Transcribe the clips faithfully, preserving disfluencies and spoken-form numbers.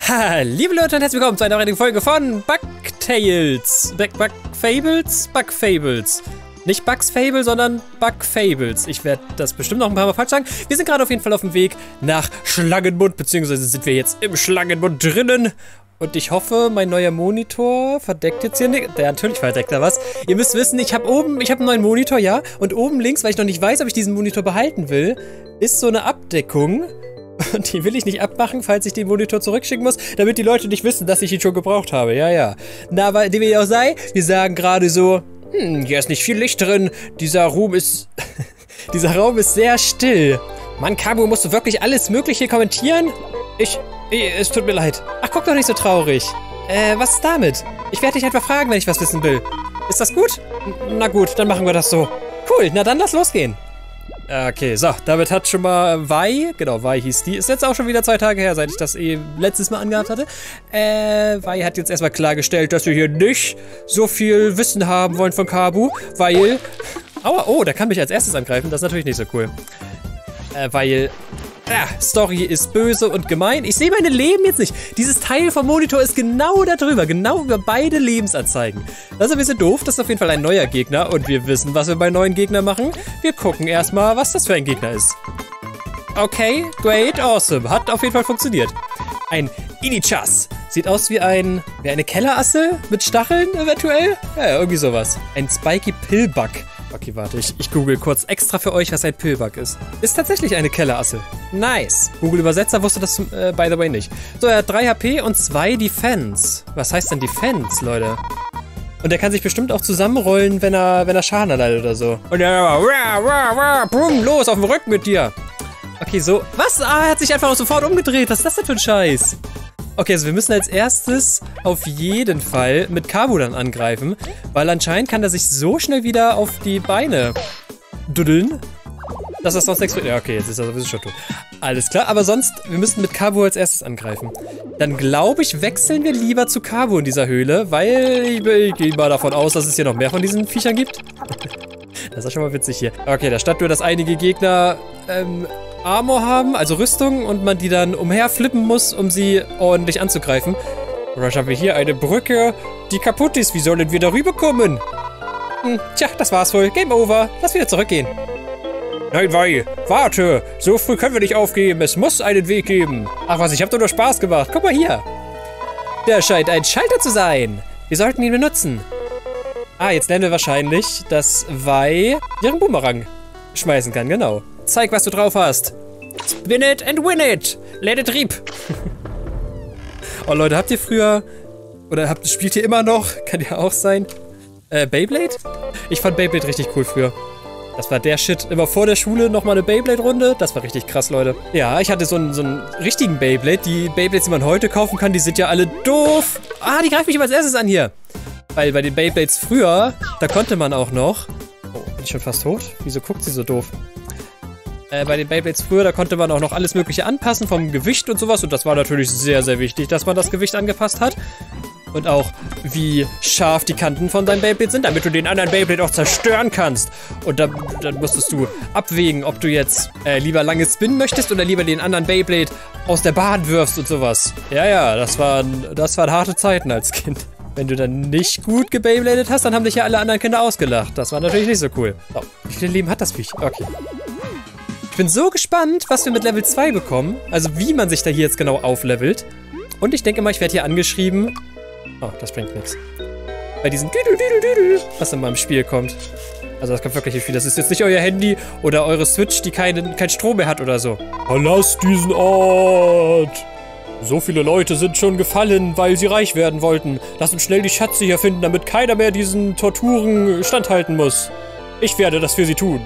Ha, liebe Leute und herzlich willkommen zu einer weiteren Folge von Bugtails. Bug, Bug Fables? Bug Fables. Nicht Bugs Fable, sondern Bug Fables. Ich werde das bestimmt noch ein paar Mal falsch sagen. Wir sind gerade auf jeden Fall auf dem Weg nach Schlangenmund, beziehungsweise sind wir jetzt im Schlangenmund drinnen. Und ich hoffe, mein neuer Monitor verdeckt jetzt hier nicht. Der natürlich verdeckt da was. Ihr müsst wissen, ich habe oben, ich habe einen neuen Monitor, ja. Und oben links, weil ich noch nicht weiß, ob ich diesen Monitor behalten will, ist so eine Abdeckung. Und die will ich nicht abmachen, falls ich den Monitor zurückschicken muss, damit die Leute nicht wissen, dass ich ihn schon gebraucht habe. Ja, ja. Na, aber dem wie auch sei, wir sagen gerade so, hm, hier ist nicht viel Licht drin. Dieser Raum ist, dieser Raum ist sehr still. Mann, Kabu, musst du wirklich alles Mögliche kommentieren? Ich, ich, es tut mir leid. Ach, guck doch nicht so traurig. Äh, was ist damit? Ich werde dich einfach fragen, wenn ich was wissen will. Ist das gut? Na gut, dann machen wir das so. Cool, na dann lass losgehen. Okay, so, damit hat schon mal Vai, genau, Vai hieß die, ist jetzt auch schon wieder zwei Tage her, seit ich das eh letztes Mal angehabt hatte. Äh, Vai hat jetzt erstmal klargestellt, dass wir hier nicht so viel Wissen haben wollen von Kabu, weil, aua, oh, der kann mich als erstes angreifen, das ist natürlich nicht so cool. Äh, weil, ja, Story ist böse und gemein. Ich sehe meine Leben jetzt nicht. Dieses Teil vom Monitor ist genau da drüber, genau über beide Lebensanzeigen. Das ist ein bisschen doof, das ist auf jeden Fall ein neuer Gegner und wir wissen, was wir bei neuen Gegnern machen. Wir gucken erstmal, was das für ein Gegner ist. Okay, great, awesome. Hat auf jeden Fall funktioniert. Ein Inichas. Sieht aus wie ein, wie eine Kellerasse mit Stacheln eventuell. Ja, irgendwie sowas. Ein Spiky Pillbug. Okay, warte, ich, ich google kurz extra für euch, was ein Pillbug ist. Ist tatsächlich eine Kellerasse. Nice. Google-Übersetzer wusste das, äh, by the way, nicht. So, er hat drei H P und zwei Defense. Was heißt denn Defense, Leute? Und er kann sich bestimmt auch zusammenrollen, wenn er, wenn er Schaden erleidet oder so. Und er war, brumm, los, auf den Rücken mit dir. Okay, so, was? Ah, er hat sich einfach sofort umgedreht. Was ist das denn für ein Scheiß? Okay, also wir müssen als erstes auf jeden Fall mit Kabu dann angreifen, weil anscheinend kann er sich so schnell wieder auf die Beine duddeln, dass das sonst nichts bringt. Ja, okay, jetzt ist er sowieso schon tot. Alles klar, aber sonst, wir müssen mit Kabu als erstes angreifen. Dann glaube ich, wechseln wir lieber zu Kabu in dieser Höhle, weil ich, ich gehe mal davon aus, dass es hier noch mehr von diesen Viechern gibt. Das ist schon mal witzig hier. Okay, da stand nur, dass einige Gegner ähm, Armor haben, also Rüstung, und man die dann umherflippen muss, um sie ordentlich anzugreifen. Und dann haben wir hier eine Brücke, die kaputt ist. Wie sollen wir darüber kommen? Hm, tja, das war's wohl. Game over. Lass wieder zurückgehen. Nein, Vai, warte. So früh können wir nicht aufgeben. Es muss einen Weg geben. Ach was, ich hab doch nur Spaß gemacht. Guck mal hier. Der scheint ein Schalter zu sein. Wir sollten ihn benutzen. Ah, jetzt lernen wir wahrscheinlich, dass Vai ihren Boomerang schmeißen kann, genau. Zeig, was du drauf hast. Spin it and win it. Let it rip. Oh Leute, habt ihr früher, oder habt, spielt ihr immer noch, kann ja auch sein, äh, Beyblade? Ich fand Beyblade richtig cool früher. Das war der Shit. Immer vor der Schule nochmal eine Beyblade-Runde. Das war richtig krass, Leute. Ja, ich hatte so einen, so einen richtigen Beyblade. Die Beyblades, die man heute kaufen kann, die sind ja alle doof. Ah, die greift mich immer als erstes an hier. Weil bei den Beyblades früher, da konnte man auch noch... Oh, bin ich schon fast tot? Wieso guckt sie so doof? Äh, bei den Beyblades früher, da konnte man auch noch alles Mögliche anpassen, vom Gewicht und sowas. Und das war natürlich sehr, sehr wichtig, dass man das Gewicht angepasst hat. Und auch, wie scharf die Kanten von deinem Beyblade sind, damit du den anderen Beyblade auch zerstören kannst. Und dann, dann musstest du abwägen, ob du jetzt äh, lieber lange spinnen möchtest oder lieber den anderen Beyblade aus der Bahn wirfst und sowas. Ja, ja, das waren, das waren harte Zeiten als Kind. Wenn du dann nicht gut gebeybladet hast, dann haben dich ja alle anderen Kinder ausgelacht. Das war natürlich nicht so cool. Oh, wie viele Leben hat das Viech? Okay. Ich bin so gespannt, was wir mit Level zwei bekommen. Also wie man sich da hier jetzt genau auflevelt. Und ich denke mal, ich werde hier angeschrieben. Oh, das bringt nichts. Bei diesem Düdel, Düdel, Düdel, was in meinem Spiel kommt. Also das kommt wirklich nicht viel. Das ist jetzt nicht euer Handy oder eure Switch, die keinen, kein Strom mehr hat oder so. Verlasst diesen Ort! So viele Leute sind schon gefallen, weil sie reich werden wollten. Lass uns schnell die Schätze hier finden, damit keiner mehr diesen Torturen standhalten muss. Ich werde das für sie tun.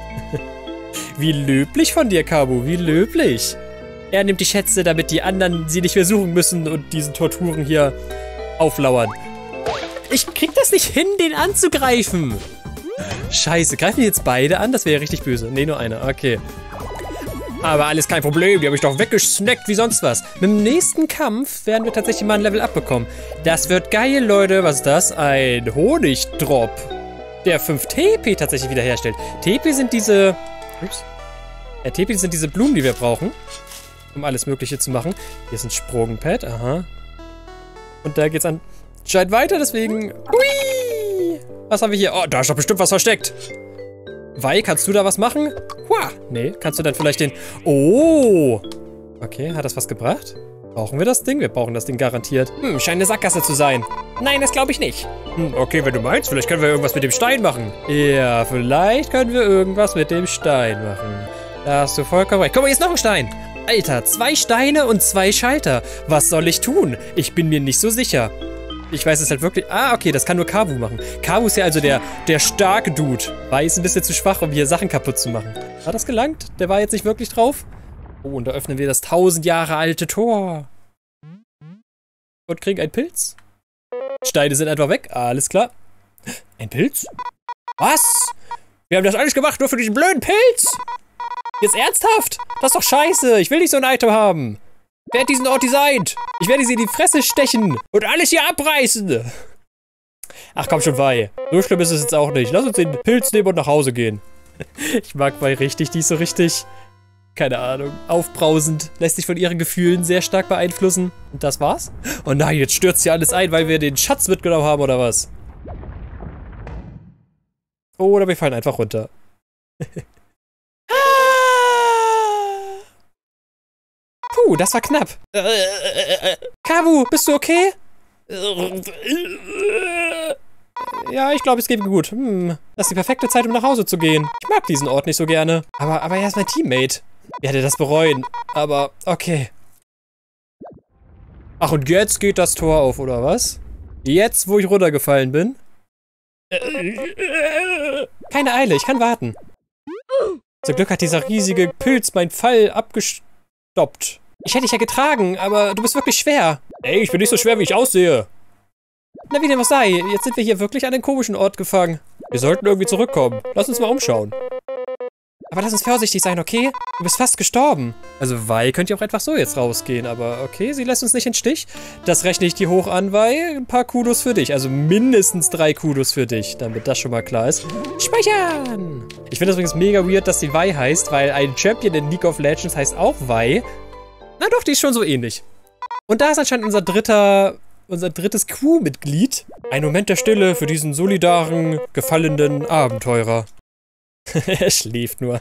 Wie löblich von dir, Kabu, wie löblich. Er nimmt die Schätze, damit die anderen sie nicht mehr suchen müssen und diesen Torturen hier auflauern. Ich krieg das nicht hin, den anzugreifen. Scheiße, greifen die jetzt beide an? Das wäre richtig böse. Nee, nur einer, okay. Aber alles kein Problem, die habe ich doch weggesnackt wie sonst was. Mit dem nächsten Kampf werden wir tatsächlich mal ein Level abbekommen. Das wird geil, Leute. Was ist das? Ein Honigdrop, der fünf T P tatsächlich wiederherstellt. T P sind diese... Ups. Ja, T P sind diese Blumen, die wir brauchen. um alles Mögliche zu machen. Hier ist ein Sprungpad, aha. Und da geht's anscheinend weiter, deswegen... Hui! Was haben wir hier? Oh, da ist doch bestimmt was versteckt. Wei, kannst du da was machen? Hua! Nee, kannst du dann vielleicht den... Oh! Okay, hat das was gebracht? Brauchen wir das Ding? Wir brauchen das Ding garantiert. Hm, scheint eine Sackgasse zu sein. Nein, das glaube ich nicht. Hm, okay, wenn du meinst, vielleicht können wir irgendwas mit dem Stein machen. Ja, vielleicht können wir irgendwas mit dem Stein machen. Da hast du vollkommen recht. Guck mal, hier ist noch ein Stein. Alter, zwei Steine und zwei Schalter. Was soll ich tun? Ich bin mir nicht so sicher. Ich weiß es halt wirklich... Ah, okay, das kann nur Kabu machen. Kabu ist ja also der, der starke Dude. Wei ist ein bisschen zu schwach, um hier Sachen kaputt zu machen. Hat das gelangt? Der war jetzt nicht wirklich drauf? Oh, und da öffnen wir das tausend Jahre alte Tor. Und kriegen einen Pilz. Steine sind einfach weg. Alles klar. Ein Pilz? Was? Wir haben das alles gemacht, nur für diesen blöden Pilz? Jetzt ernsthaft? Das ist doch scheiße. Ich will nicht so ein Item haben. Wer hat diesen Ort designt? Ich werde sie in die Fresse stechen und alles hier abreißen. Ach komm schon, Wei. So schlimm ist es jetzt auch nicht. Lass uns den Pilz nehmen und nach Hause gehen. Ich mag Wei richtig. Die ist so richtig... Keine Ahnung, aufbrausend, lässt sich von ihren Gefühlen sehr stark beeinflussen. Und das war's? Oh nein, jetzt stürzt hier alles ein, weil wir den Schatz mitgenommen haben, oder was? Oh, oder wir fallen einfach runter. Puh, das war knapp. Kabu, bist du okay? Ja, ich glaube, es geht mir gut. Hm, das ist die perfekte Zeit, um nach Hause zu gehen. Ich mag diesen Ort nicht so gerne. Aber, aber er ist mein Teammate. Ich werde das bereuen, aber okay. Ach, und jetzt geht das Tor auf, oder was? Jetzt, wo ich runtergefallen bin? Keine Eile, ich kann warten. Zum Glück hat dieser riesige Pilz meinen Fall abgestoppt. Ich hätte dich ja getragen, aber du bist wirklich schwer. Ey, ich bin nicht so schwer, wie ich aussehe. Na, wie dem was sei, jetzt sind wir hier wirklich an den komischen Ort gefangen. Wir sollten irgendwie zurückkommen. Lass uns mal umschauen. Aber lass uns vorsichtig sein, okay? Du bist fast gestorben. Also Wei könnte ja auch einfach so jetzt rausgehen, aber okay, sie lässt uns nicht in den Stich. Das rechne ich dir hoch an, Wei. Ein paar Kudos für dich, also mindestens drei Kudos für dich, damit das schon mal klar ist. Speichern! Ich finde das übrigens mega weird, dass sie Wei heißt, weil ein Champion in League of Legends heißt auch Wei. Na doch, die ist schon so ähnlich. Und da ist anscheinend unser dritter, unser drittes Crew-Mitglied. Ein Moment der Stille für diesen solidaren, gefallenen Abenteurer. Er schläft nur.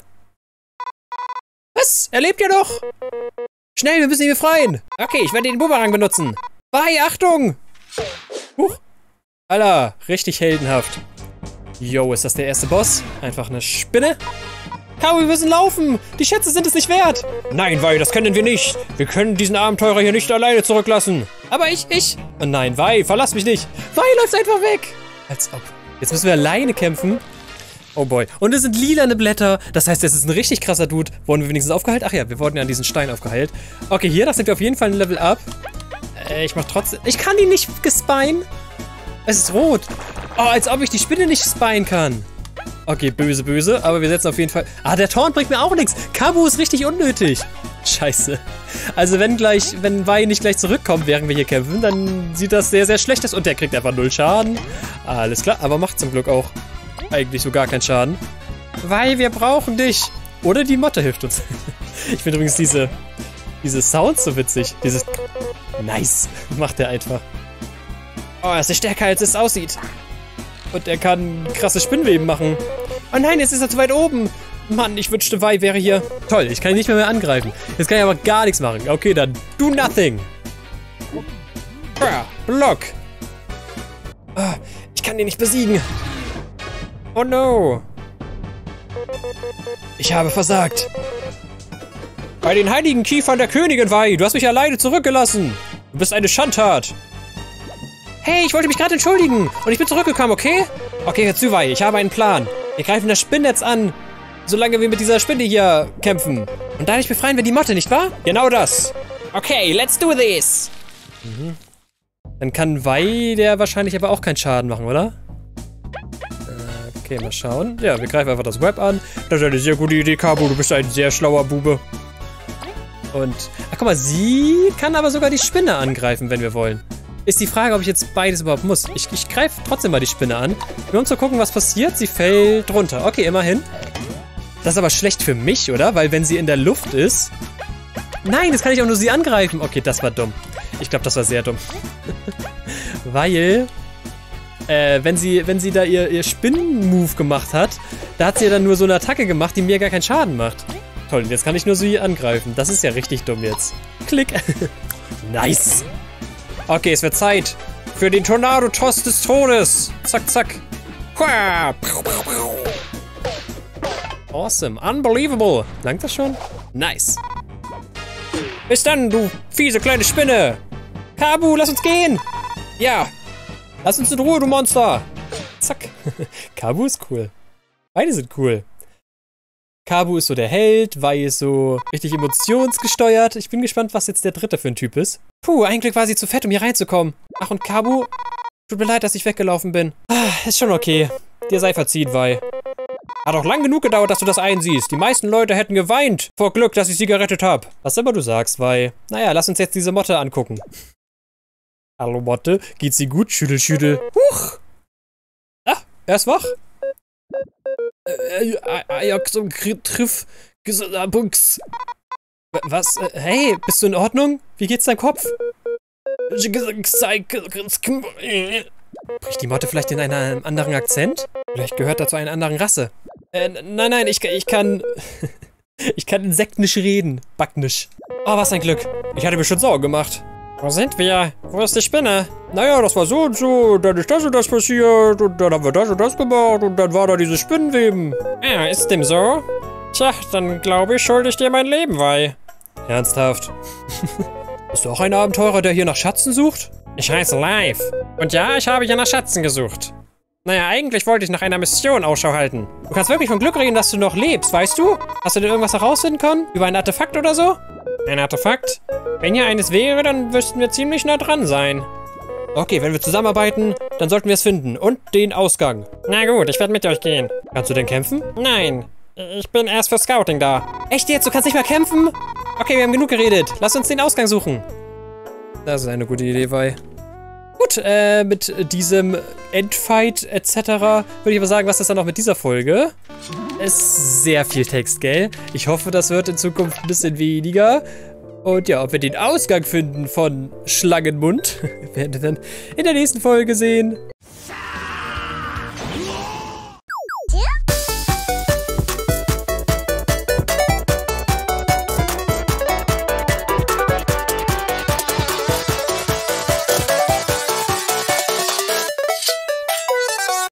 Was? Er lebt ja noch! Schnell, wir müssen ihn befreien! Okay, ich werde den Boomerang benutzen. Wei, Achtung! Huch. Alter, richtig heldenhaft. Yo, ist das der erste Boss? Einfach eine Spinne? Kabu, wir müssen laufen! Die Schätze sind es nicht wert! Nein, Wei, das können wir nicht! Wir können diesen Abenteurer hier nicht alleine zurücklassen! Aber ich, ich... Oh nein, Wei, verlass mich nicht! Wei läuft einfach weg! Als ob. Jetzt müssen wir alleine kämpfen. Oh boy. Und es sind lilane Blätter. Das heißt, es ist ein richtig krasser Dude. Wurden wir wenigstens aufgeheilt? Ach ja, wir wurden ja an diesen Stein aufgeheilt. Okay, hier, das sind wir auf jeden Fall ein Level up. Äh, ich mach trotzdem... Ich kann ihn nicht gespien. Es ist rot. Oh, als ob ich die Spinne nicht spien kann. Okay, böse, böse. Aber wir setzen auf jeden Fall... Ah, der Taunt bringt mir auch nichts. Kabu ist richtig unnötig. Scheiße. Also wenn gleich... Wenn Wei nicht gleich zurückkommt, während wir hier kämpfen, dann sieht das sehr, sehr schlecht aus. Und der kriegt einfach null Schaden. Alles klar, aber macht zum Glück auch eigentlich so gar keinen Schaden. Wei, wir brauchen dich. Oder die Motte hilft uns. Ich finde übrigens diese... Diese Sounds so witzig. Dieses... Nice. Macht er einfach. Oh, es ist stärker, als es aussieht. Und er kann krasse Spinnweben machen. Oh nein, jetzt ist er zu weit oben. Mann, ich wünschte, Wei wäre hier. Toll, ich kann ihn nicht mehr, mehr angreifen. Jetzt kann ich aber gar nichts machen. Okay, dann do nothing. Block. Oh, ich kann ihn nicht besiegen. Oh no. Ich habe versagt. Bei den heiligen Kiefern der Königin, Wei, du hast mich alleine zurückgelassen. Du bist eine Schandtat. Hey, ich wollte mich gerade entschuldigen und ich bin zurückgekommen, okay? Okay, hör zu, Wei, ich habe einen Plan. Wir greifen das Spinnnetz an, solange wir mit dieser Spinne hier kämpfen. Und dadurch befreien wir die Motte, nicht wahr? Genau das. Okay, let's do this. Mhm. Dann kann Wei der wahrscheinlich aber auch keinen Schaden machen, oder? Äh, okay, mal schauen. Ja, wir greifen einfach das Web an. Das ist eine sehr gute Idee, Kabu. Du bist ein sehr schlauer Bube. Und, ach guck mal, sie kann aber sogar die Spinne angreifen, wenn wir wollen. Ist die Frage, ob ich jetzt beides überhaupt muss. Ich, ich greife trotzdem mal die Spinne an. Nur um zu gucken, was passiert. Sie fällt runter. Okay, immerhin. Das ist aber schlecht für mich, oder? Weil wenn sie in der Luft ist, Nein, jetzt kann ich auch nur sie angreifen. Okay, das war dumm. Ich glaube, das war sehr dumm. Weil, äh, wenn sie, wenn sie da ihr, ihr Spinnen-Move gemacht hat, da hat sie ja dann nur so eine Attacke gemacht, die mir gar keinen Schaden macht. Toll, jetzt kann ich nur sie angreifen. Das ist ja richtig dumm jetzt. Klick. Nice. Okay, es wird Zeit für den Tornado-Toss des Todes. Zack, zack. Awesome. Unbelievable. Langt das schon? Nice. Bis dann, du fiese kleine Spinne. Kabu, lass uns gehen. Ja. Lass uns in Ruhe, du Monster. Zack. Kabu ist cool. Beide sind cool. Kabu ist so der Held, Wei ist so richtig emotionsgesteuert. Ich bin gespannt, was jetzt der dritte für ein Typ ist. Puh, ein Glück war sie zu fett, um hier reinzukommen. Ach, und Kabu? Tut mir leid, dass ich weggelaufen bin. Ah, ist schon okay. Dir sei verziehen, Wei. Hat auch lang genug gedauert, dass du das einsiehst. Die meisten Leute hätten geweint vor Glück, dass ich sie gerettet habe. Was immer du sagst, Wei. Naja, lass uns jetzt diese Motte angucken. Hallo, Motte. Geht's dir gut? Schüttel, schüttel. Huch! Ah, er ist wach. Ajax und Triff. Bux. Was? Hey, bist du in Ordnung? Wie geht's deinem Kopf? Spricht die Motte vielleicht in einem anderen Akzent? Vielleicht gehört er zu einer anderen Rasse. Äh, nein, nein, ich, ich kann... ich kann insektisch reden. Backnisch. Oh, was ein Glück. Ich hatte mir schon Sorgen gemacht. Wo sind wir? Wo ist die Spinne? Naja, das war so und so, dann ist das und das passiert und dann haben wir das und das gemacht und dann war da dieses Spinnenweben. Ja, ist dem so? Tja, dann glaube ich, schulde ich dir mein Leben, Wei. Ernsthaft? Bist du auch ein Abenteurer, der hier nach Schatzen sucht? Ich heiße Live. Und ja, ich habe hier nach Schatzen gesucht. Naja, eigentlich wollte ich nach einer Mission Ausschau halten. Du kannst wirklich von Glück reden, dass du noch lebst, weißt du? Hast du denn irgendwas herausfinden können? Über ein Artefakt oder so? Ein Artefakt? Wenn hier eines wäre, dann müssten wir ziemlich nah dran sein. Okay, wenn wir zusammenarbeiten, dann sollten wir es finden. Und den Ausgang. Na gut, ich werde mit euch gehen. Kannst du denn kämpfen? Nein, ich bin erst für Scouting da. Echt jetzt? Du kannst nicht mal kämpfen? Okay, wir haben genug geredet. Lass uns den Ausgang suchen. Das ist eine gute Idee, Wei. Gut, äh, mit diesem Endfight et cetera würde ich aber sagen, was ist dann noch mit dieser Folge? Es ist sehr viel Text, gell? Ich hoffe, das wird in Zukunft ein bisschen weniger. Und ja, ob wir den Ausgang finden von Schlangenmund, werden wir dann in der nächsten Folge sehen.